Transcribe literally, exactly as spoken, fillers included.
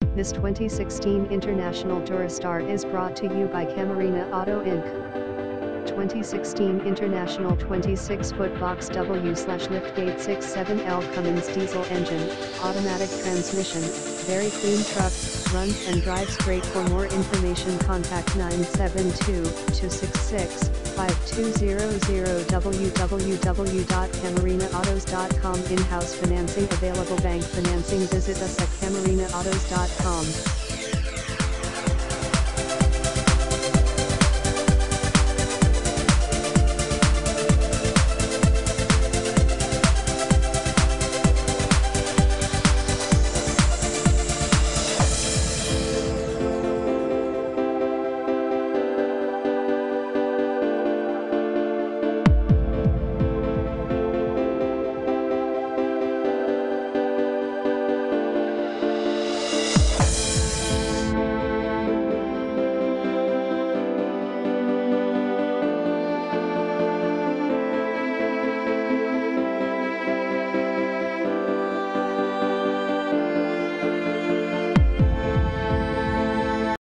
This twenty sixteen International DURASTAR is brought to you by CAMARENA Auto Incorporated twenty sixteen International twenty-six foot box W slash liftgate sixty-seven L Cummins diesel engine, automatic transmission, very clean truck, runs and drives great. For more information contact nine seven two, two six six, five two zero zero w w w dot camarena autos dot com. In-house financing available, bank financing. Visit us at camarena autos dot com.